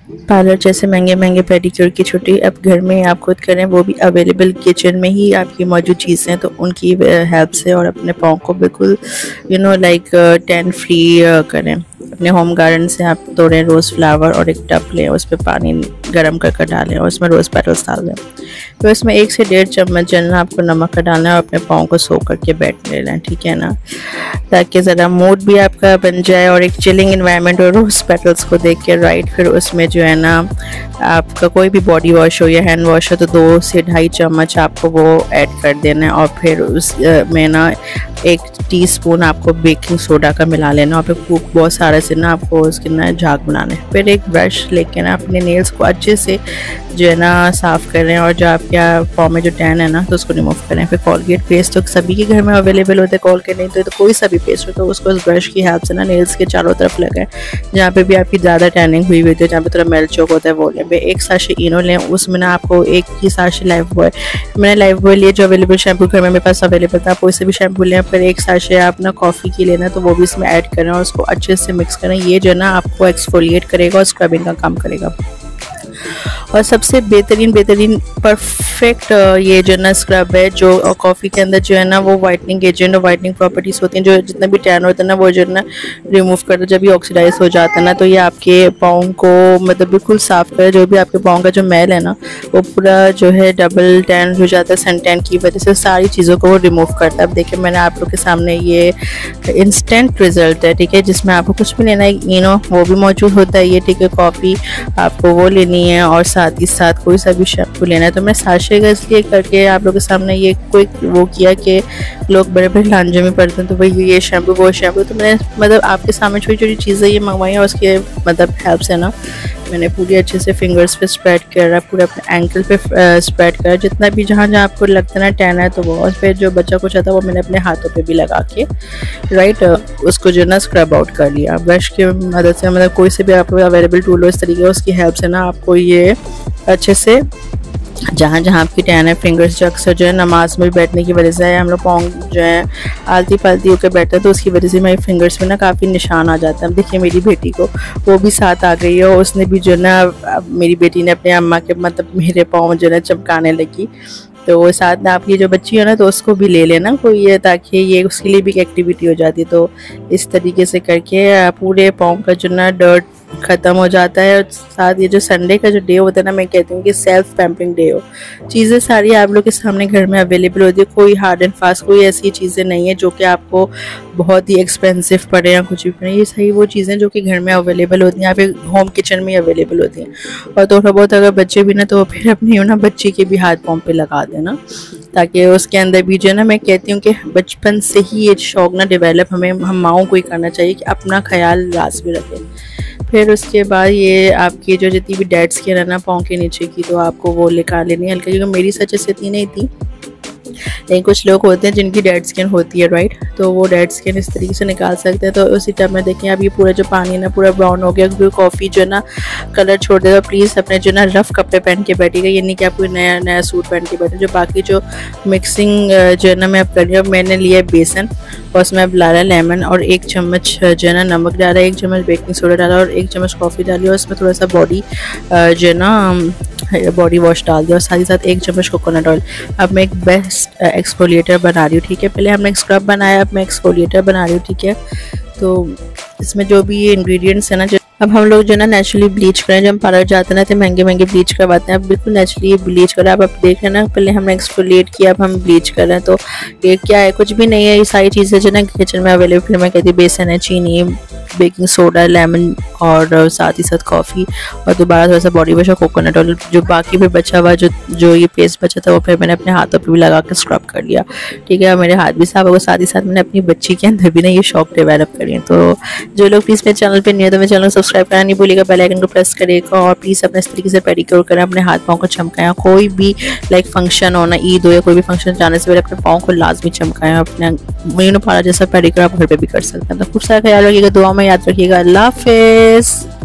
Parlour जैसे महंगे महंगे पेडिक्योर की छुट्टी अब घर में आप खुद करें, वो भी अवेलेबल किचन में ही आपकी मौजूद चीज़ें हैं, तो उनकी हेल्प से और अपने पाँव को बिल्कुल लाइक टैन फ्री करें। अपने होम गार्डन से आप तोड़ें रोज़ फ्लावर और एक टब लें, उस पर पानी गर्म कर डालें और उसमें रोज़ पेटल्स डाल दें। तो इसमें 1 से 1.5 चम्मच जो आपको नमक का डालना है और अपने पाँव को सोख करके बैठ लेना है, ठीक है ना, ताकि ज़रा मूड भी आपका बन जाए और एक चिलिंग इन्वायरमेंट और रोज़ पेटल्स को देख के राइट। फिर उसमें जो है ना आपका कोई भी बॉडी वॉश हो या हैंड वॉश हो तो 2 से 2.5 चम्मच आपको वो ऐड कर देना है और फिर उसमें ना 1 टीस्पून आपको बेकिंग सोडा का मिला लेना और फिर खूब बहुत सारे से ना आपको उसके ना झाग बनाने। फिर एक ब्रश लेके ना अपने नेल्स को अच्छे से जो है ना साफ़ करें और जो आपके पाँव में जो टैन है ना तो उसको रिमूव करें। फिर कोलगेट पेस्ट तो सभी के घर में अवेलेबल होता है, कोलगेट नहीं तो कोई सा भी पेस्ट हो तो उसको इस ब्रश की हेल्प से ना नेल्स के चारों तरफ लगाएं, जहाँ पे भी आपकी ज़्यादा टैनिंग हुई हुई है, जहाँ पे थोड़ा मेल चौक होता है वो लें। फिर 1 साशे इनो लें, उसमें ना आपको 1 ही साशे लाइफ बॉय, मैंने लाइफ बॉय लिए जो अवेलेबल शैम्पू घर में मेरे पास अवेलेबल था, आप कोई से भी शैम्पू लें। फिर 1 साशे आप ना कॉफ़ी की लेना तो वो भी इसमें ऐड करें और उसको अच्छे से मिक्स करें। ये जो है ना आपको एक्सफोलिएट करेगा और स्क्रबिंग का काम करेगा। और सबसे बेहतरीन परफेक्ट ये जो ना स्क्रब है जो कॉफ़ी के अंदर जो है ना वो वाइटनिंग एजेंट और वाइटनिंग प्रॉपर्टीज़ होती हैं, जो जितना भी टैन होता है ना वो जो है ना रिमूव कर दो। जब ये ऑक्सीडाइज हो जाता है ना तो ये आपके पाँव को मतलब बिल्कुल साफ़ करे, जो भी आपके पाँव का जो मैल है ना वो पूरा जो है डबल टैन हो जाता है सन टैन की वजह से, सारी चीज़ों को वो रिमूव करता है। अब देखिए मैंने आप लोग के सामने ये इंस्टेंट रिजल्ट है, ठीक है, जिसमें आपको कुछ भी लेना है, इनो वो भी मौजूद होता है ये, ठीक है, कॉफ़ी आपको वो लेनी है और साथ ही साथ कोई सा भी शैम्पू लेना है। तो मैं साशे का इसलिए करके आप लोगों के सामने ये कोई वो किया कि लोग बड़े बड़े लांजे में पड़ते हैं तो भाई ये शैम्पू वो शैम्पू, तो मैंने मतलब आपके सामने छोटी छोटी चीज़ें ये मंगवाई और उसके मतलब हेल्प से ना मैंने पूरी अच्छे से फिंगर्स पे स्प्रेड करा, पूरे अपने एंकल पे स्प्रेड करा, जितना भी जहाँ जहाँ आपको लगता है ना टैन है तो वो, और फिर जो बच्चा कुछ आता है वो मैंने अपने हाथों पे भी लगा के राइट उसको जो ना स्क्रब आउट कर लिया ब्रश की मदद से। मतलब कोई से भी आपको अवेलेबल टूल हो इस तरीके उसकी हेल्प से ना आपको ये अच्छे से जहाँ जहाँ आपकी टैन है फिंगर्स जो अक्सर जो है नमाज में बैठने की वजह से हम लोग पाँव जो है आलती पालती होकर बैठते हैं तो उसकी वजह से मेरे फिंगर्स में ना काफ़ी निशान आ जाता है। देखिए मेरी बेटी को वो भी साथ आ गई है और उसने भी जो ना मेरी बेटी ने अपने अम्मा के मतलब मेरे पाँव जो है चमकाने लगी, तो वो साथ में आपकी जो बच्ची है ना तो उसको भी ले लेना कोई है, ताकि ये उसके लिए भी एक्टिविटी हो जाती है। तो इस तरीके से करके पूरे पाँव का जो ना डर्ट ख़त्म हो जाता है। और साथ ये जो संडे का जो डे होता है ना मैं कहती हूँ कि सेल्फ पैम्परिंग डे हो, चीज़ें सारी आप लोग के सामने घर में अवेलेबल होती है, कोई हार्ड एंड फास्ट कोई ऐसी चीज़ें नहीं है जो कि आपको बहुत ही एक्सपेंसिव पड़े या कुछ भी पड़े। ये सही वो चीज़ें जो कि घर में अवेलेबल होती हैं या फिर होम किचन में अवेलेबल होती हैं। और थोड़ा बहुत अगर बच्चे भी ना तो फिर अपनी ना बच्चे के भी हाथ पाँव पे लगा देना, ताकि उसके अंदर भी जो है ना मैं कहती हूँ कि बचपन से ही ये शौक ना डेवलप हम माँओं को ही करना चाहिए कि अपना ख्याल लाजमी रखें। फिर उसके बाद ये आपकी जो जितनी भी डेड स्किन है ना पाँव के नीचे की तो आपको वो निकाल लेनी है हल्का, क्योंकि मेरी सच से इतनी नहीं थी, लेकिन कुछ लोग होते हैं जिनकी डेड स्किन होती है राइट, तो वो डेड स्किन इस तरीके से निकाल सकते हैं। तो उसी टाइम में देखें अब ये पूरा जो पानी है ना पूरा ब्राउन हो गया, क्योंकि कॉफ़ी जो है ना कलर छोड़ देगा। प्लीज़ अपने जो ना रफ़ कपड़े पहन के बैठिएगा, ये नहीं कि आप कोई नया सूट पहन के बैठे। जो बाकी जो मिक्सिंग जो है ना मैं अब कर रही हूँ, मैंने लिया है बेसन और उसमें अब डाला लेमन और 1 चम्मच जो है ना नमक डाला, 1 चम्मच बेकिंग सोडा डाला और 1 चम्मच कॉफ़ी डाली और उसमें थोड़ा सा बॉडी जो है ना बॉडी वॉश डाल दिया और साथ ही साथ 1 चम्मच कोकोनट ऑयल। अब मैं एक बेस्ट एक्सफोलिएटर बना रही हूँ, ठीक है, पहले हमने स्क्रब बनाया, अब मैं एक्सफोलिएटर बना रही हूँ, ठीक है। तो इसमें जो भी ये इंग्रेडिएंट्स है ना, अब हम लोग जो ना नेचुरली ब्लीच करें, जब हम पार्लर जाते हैं ना तो महंगे महंगे ब्लीच करवाते हैं, अब बिल्कुल नेचुरली ब्लीच करें। अब आप देख रहे हैं ना पहले हमने एक्सफोलिएट किया, अब हम ब्लीच कर रहे हैं। तो ये क्या है, कुछ भी नहीं है, ये सारी चीज़ें जो ना किचन में अवेलेबल, मैं कहती बेसन है, चीनी, बेकिंग सोडा, लेमन और साथ ही साथ कॉफ़ी और दोबारा थोड़ा सा बॉडी वॉश और कोकोनट ऑयल। जो बाकी फिर बचा हुआ जो ये पेस्ट बचा था वो फिर मैंने अपने हाथों पे भी लगा के स्क्रब कर लिया, ठीक है। मेरे हाथ भी साफ हो गए, साथ ही साथ मैंने अपनी बच्ची के अंदर भी ना ये शौक डेवलप करी है। तो जो लोग प्लीज़ मेरे चैनल पे नहीं है तो मेरे चैनल को सब्सक्राइब करना नहीं भूलिएगा, बेल आइकन को प्रेस करिएगा और प्लीज़ अपने इस तरीके से पेडिक्योर करें, अपने हाथ पाँव को चमकाएं। कोई भी लाइक फंक्शन हो ना, ईद हो या कोई भी फंक्शन जाने से पहले अपने पाँव को लाजमी चमकाएं। अपने पारा जैसा पेडिक्योर आप घर पे भी कर सकते हैं। तो खूब सारा ख्याल रखिएगा, दुआ में याद रखिएगा। अल्लाह हाफिज़।